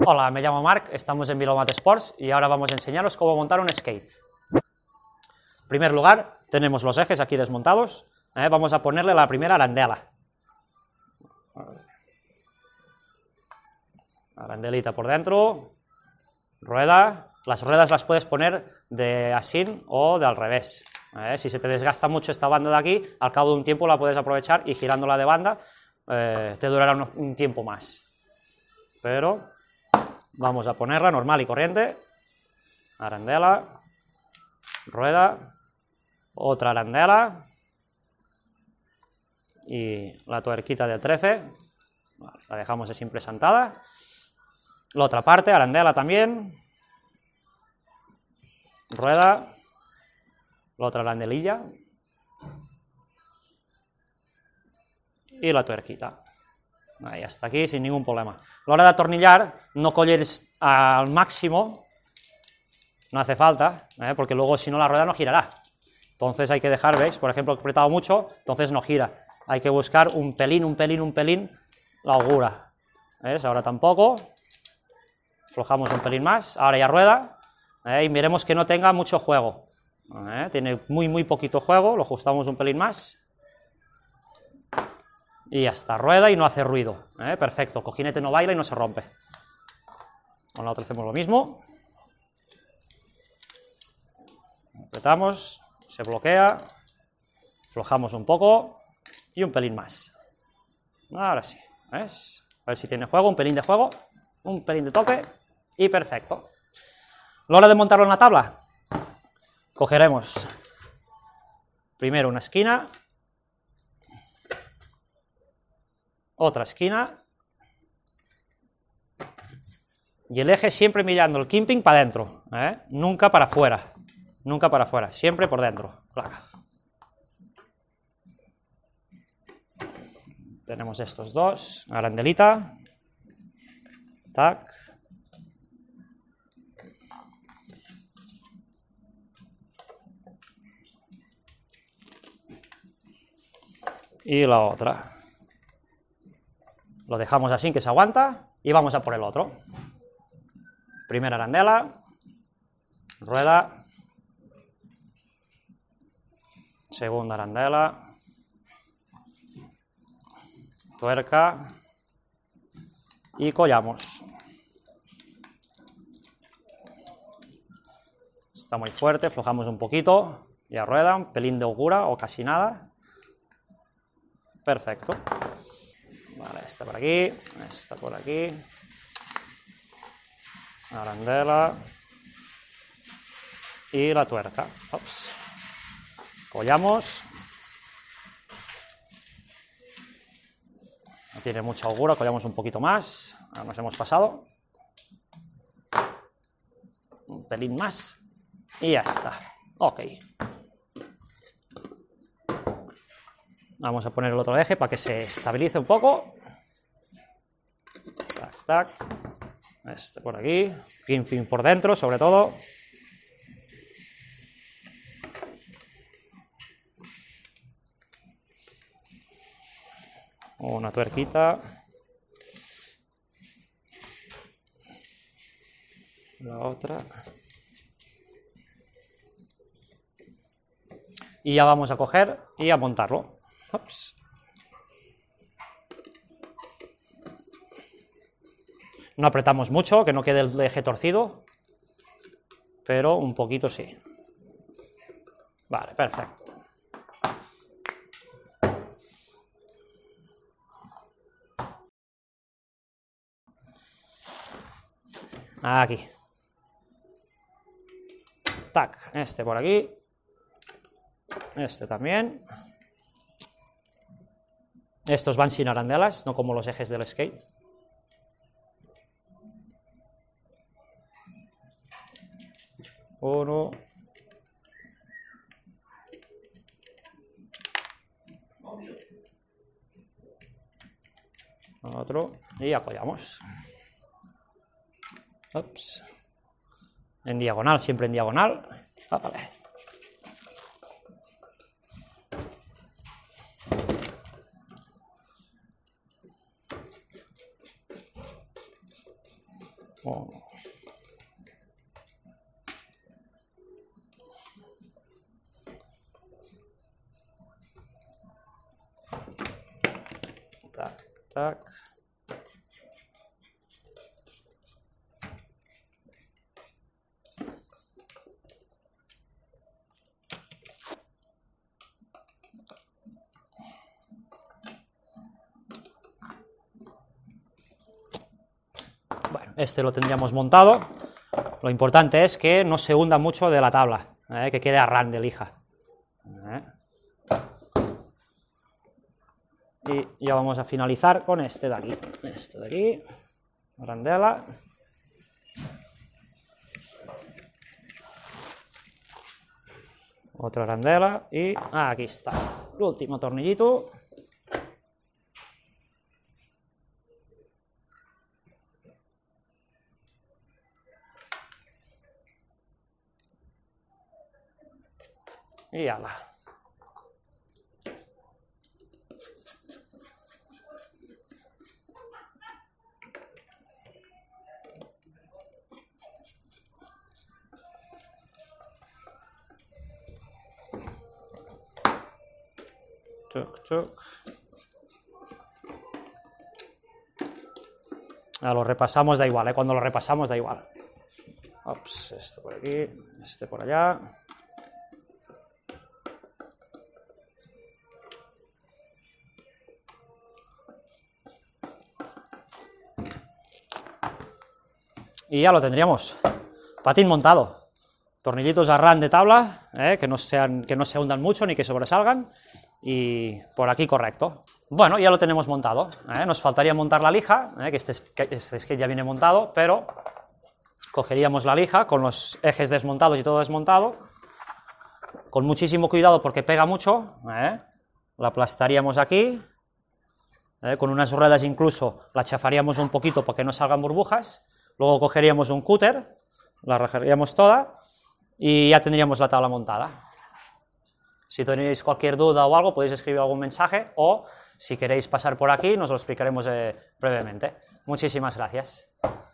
Hola, me llamo Marc, estamos en Vilomat Sports y ahora vamos a enseñaros cómo montar un skate. En primer lugar, tenemos los ejes aquí desmontados, vamos a ponerle la primera arandela. Arandelita por dentro, rueda, las ruedas las puedes poner de así o de al revés. Si se te desgasta mucho esta banda de aquí, al cabo de un tiempo la puedes aprovechar y girándola de banda te durará un tiempo más. Pero vamos a ponerla normal y corriente, arandela, rueda, otra arandela y la tuerquita del 13, la dejamos así presentada, la otra parte, arandela también, rueda, la otra arandelilla y la tuerquita. Ahí, hasta aquí sin ningún problema. A la hora de atornillar, no colles al máximo, no hace falta, porque luego si no la rueda no girará. Entonces hay que dejar, ¿veis? Por ejemplo, he apretado mucho, entonces no gira. Hay que buscar un pelín la holgura. ¿Ves? Ahora tampoco. Aflojamos un pelín más, ahora ya rueda, y miremos que no tenga mucho juego. Tiene muy poquito juego, lo ajustamos un pelín más. Y ya está, rueda y no hace ruido. Perfecto, cojinete no baila y no se rompe. Con la otra hacemos lo mismo. Apretamos, se bloquea, aflojamos un poco y un pelín más. Ahora sí, ¿ves? A ver si tiene juego, un pelín de juego, un pelín de toque y perfecto. A la hora de montarlo en la tabla, cogeremos primero una esquina, otra esquina y el eje siempre mirando el kimping para adentro, nunca para afuera, siempre por dentro. Placa. Tenemos estos dos, arandelita, tac, y la otra. Lo dejamos así que se aguanta y vamos a por el otro. Primera arandela, rueda, segunda arandela, tuerca y collamos. Está muy fuerte, aflojamos un poquito, ya rueda, un pelín de holgura o casi nada. Perfecto. Vale, esta por aquí, esta por aquí, arandela y la tuerca. Ops. Collamos. No tiene mucha holgura, collamos un poquito más. Ahora nos hemos pasado. Un pelín más. Y ya está. Ok. Vamos a poner el otro eje para que se estabilice un poco. Tac, tac. Este por aquí. Pin por dentro, sobre todo. Una tuerquita. La otra. Y ya vamos a coger y a montarlo. Ups. No apretamos mucho, que no quede el eje torcido, pero un poquito sí. Vale, perfecto. Aquí. Tac, este por aquí. Este también. Estos van sin arandelas, no como los ejes del skate. Uno. Otro. Y apoyamos. Ups. En diagonal, siempre en diagonal. Vale. 1. Tac, tac. Bueno, este lo tendríamos montado. Lo importante es que no se hunda mucho de la tabla, que quede a ran de lija. Y ya vamos a finalizar con este de aquí. Este de aquí, arandela. Otra arandela y aquí está. El último tornillito. Y ala. Chuc, chuc. Lo repasamos, da igual, cuando lo repasamos da igual. Ops, esto por aquí, este por allá. Y ya lo tendríamos. Patín montado. Tornillitos a ran de tabla, que no se hundan mucho ni que sobresalgan. Y por aquí correcto. Bueno, ya lo tenemos montado. Nos faltaría montar la lija, que este skate ya viene montado, pero cogeríamos la lija con los ejes desmontados y todo desmontado. Con muchísimo cuidado porque pega mucho. La aplastaríamos aquí. Con unas ruedas incluso la chafaríamos un poquito para que no salgan burbujas. Luego cogeríamos un cúter, la rajaríamos toda y ya tendríamos la tabla montada. Si tenéis cualquier duda o algo, podéis escribir algún mensaje o si queréis pasar por aquí, nos lo explicaremos brevemente. Muchísimas gracias.